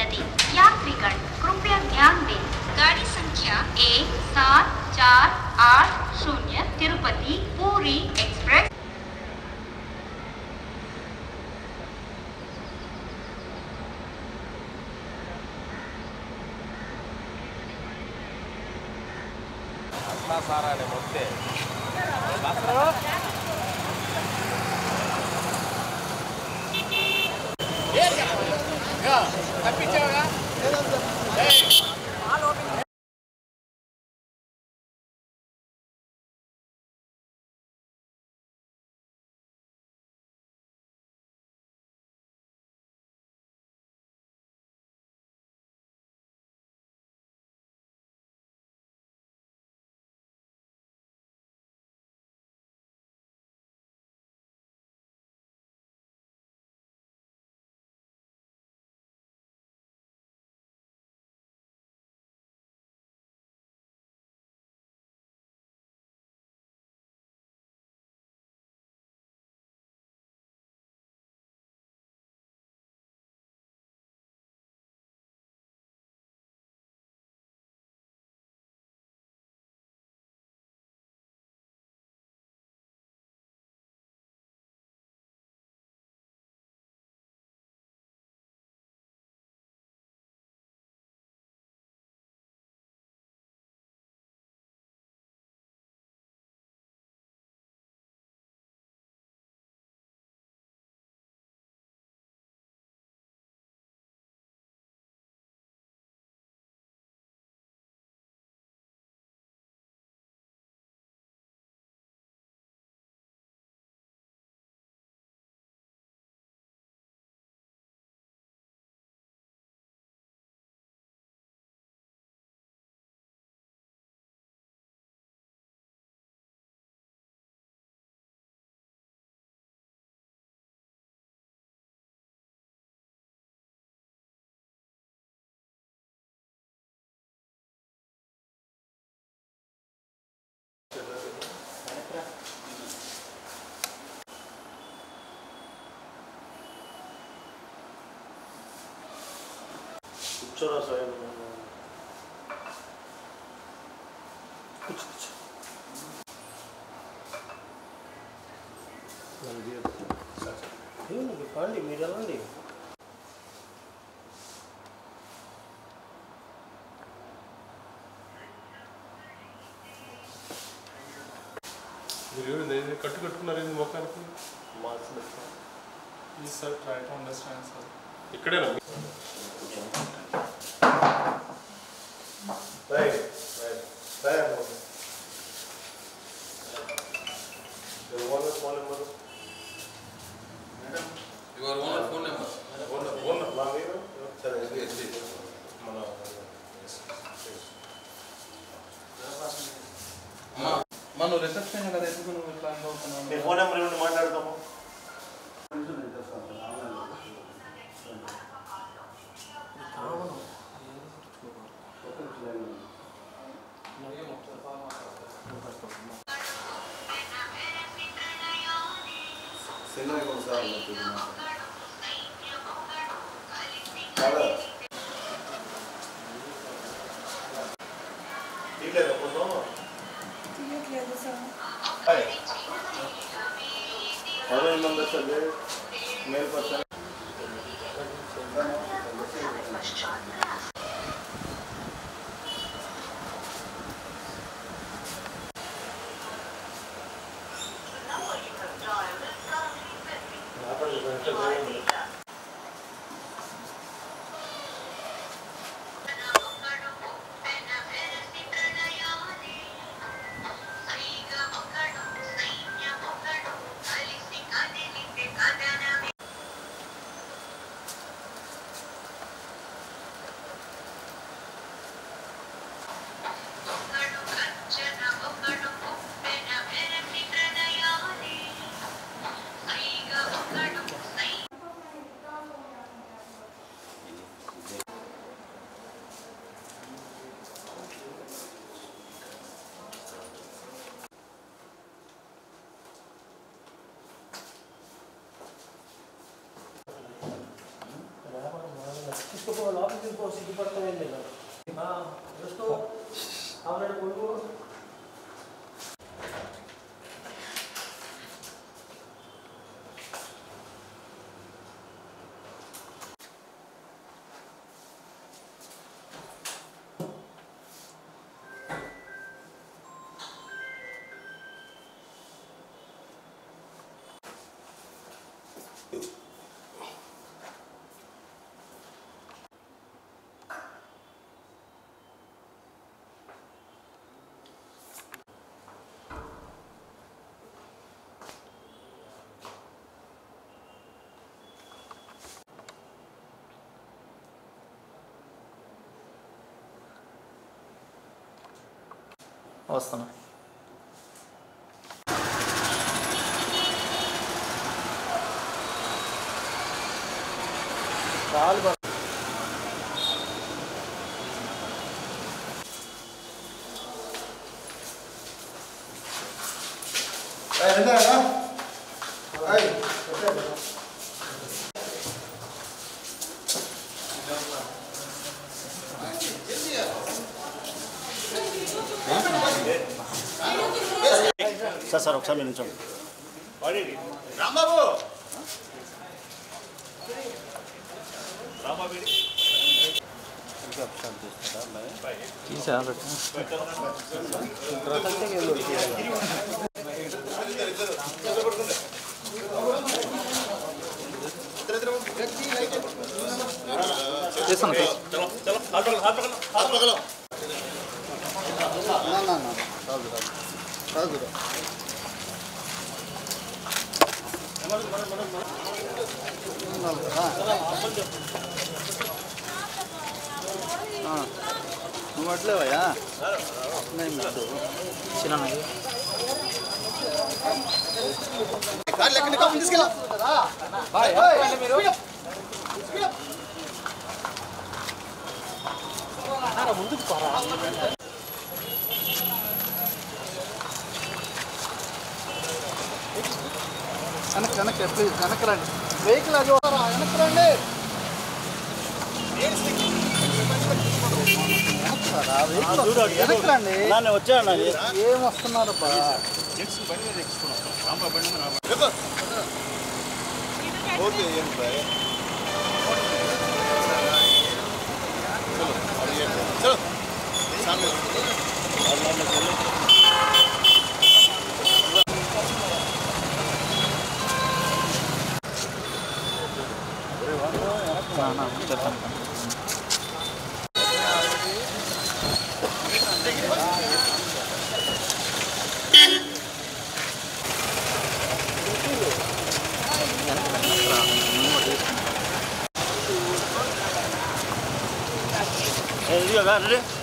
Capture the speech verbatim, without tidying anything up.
नदी। यात्रीगण कृपया ध्यान दें, गाड़ी संख्या एक सात चार आठ शून्य तिरुपति पूरी एक्सप्रेस సారా మొత్తే తప్పించావుగా కూర్చోరా సార్ కూర్చో కూర్చో కాండి మీరు వెళ్ళండి మీరు కట్టు కట్టుకున్నారు ఏంది మొక్కానికి mask please sir try to understand sir ఇక్కడేనా right right right phone number madam your owner phone number owner owner మా మీరు సరే మన మనం రిసెప్షన్ కదా ఎందుకు నువ్వు ఇట్లా అనుకుంటున్నావు మీ ఫోన్ నెంబర్ ఇవ్వండి మాట్లాడతాము Senhor Gonzalo, Cara, dile lo pongo. Tiene que usar. Ay. Ahora el nombre sale mail person. లోపలికి వెళ్ళిపో సిగ్గుపడతామేం లేదు వస్తూ అవునండి కొడుకు వస్తున్నా చాలు సార్ సార్ ఒకసారి మీరు నిల్చోండి రాంబాబు తీసా తీస్తాను నువ్వు అట్లేవయ్యా చిన్న తీసుకెళ్ళా ముందుకు పోరా వెనక్కి వెనక్కి ప్లీజ్ వెనక్కి రండి వెహికల్ అది వెనక్కి రండి వెనక్కి రండి వచ్చాను ఏం వస్తున్నారు ఓకే ఏం బాయ్ చలో సామనే చెప్తాను రెడీ